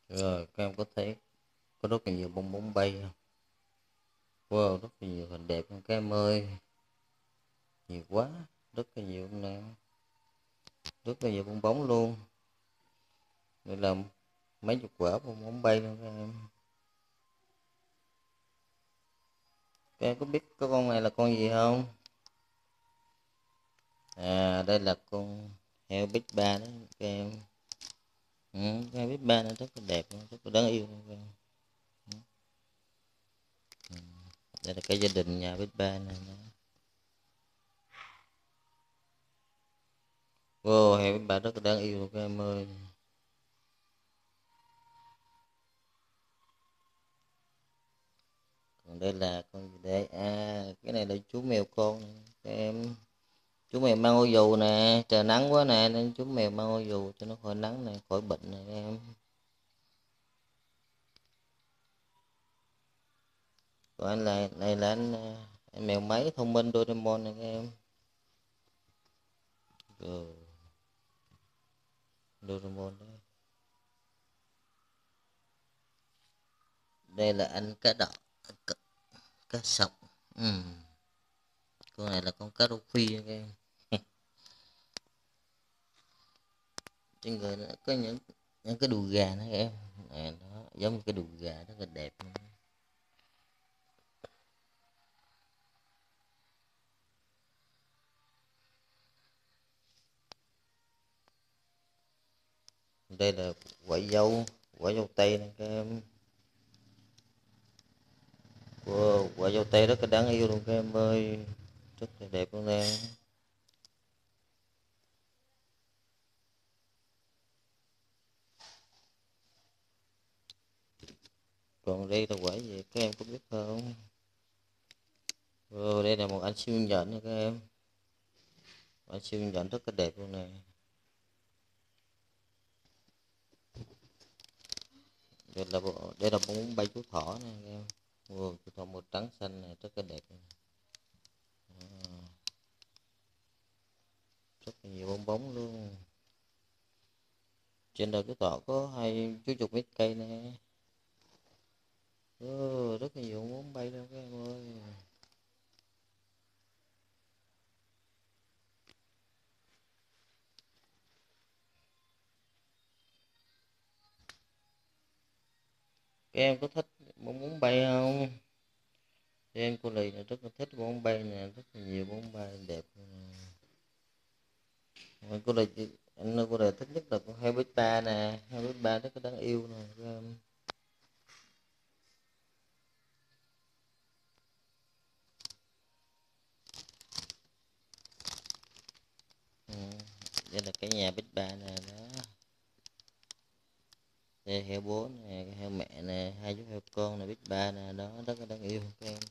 Rồi các em có thấy có rất là nhiều bong bóng bay không? Wow, rất là nhiều hình đẹp không các em ơi. Nhiều quá, rất là nhiều nè, rất là nhiều bong bóng luôn. Đây là mấy chục quả bong bóng bay luôn các em. Các em có biết cái con này là con gì không? À, đây là con heo Big Ba đó các em. Heo Big Ba nó rất là đẹp, rất là đáng yêu luôn các em. Đây là cái gia đình nhà Big Ba này. Wow, heo Big Ba rất là đáng yêu luôn các em ơi. Còn đây là con gì đây? À, cái này là chú mèo con này các em. Chú mèo mang ô dù nè, trời nắng quá nè nên chú mèo mang ô dù cho nó khỏi nắng này, khỏi bệnh này các em. Còn anh là này là anh mèo máy thông minh Doraemon này các em. Rồi, Doraemon đấy. Đây là anh cá đỏ, cá, cá sọc. Con này là con cá rô phi các em. Trên người nó có những cái đùi gà nữa các em. Này, nó giống như cái đùi gà rất là đẹp luôn. Đây là quả dâu tây này các em. Wow, quả dâu tây rất là đáng yêu luôn các em ơi, rất là đẹp luôn nè. Còn đây là quả gì các em có biết không? Wow, đây là một anh siêu nhân nha các em, anh siêu nhân rất là đẹp luôn nè. Đây là bóng bay chú thỏ nè các em. Wow, chú thỏ màu trắng xanh này rất là đẹp này. Rất là nhiều bong bóng luôn. Trên đầu chú thỏ có hai chú chục mét cây nè. Rất là nhiều bóng bay luôn các em ơi. Các em có thích bóng bóng bay không? Em cô lì này rất là thích bóng bay nè, rất là nhiều bóng bay đẹp. Cô lì anh cô lì thích nhất là con heo bít ba nè, heo bít ba rất là đáng yêu nè các em. Ừ. Đây là cái nhà bít ba nè đó. Đây heo bố nè, heo mẹ nè, hai chú heo con nè, bít ba nè đó, rất là đáng yêu các em.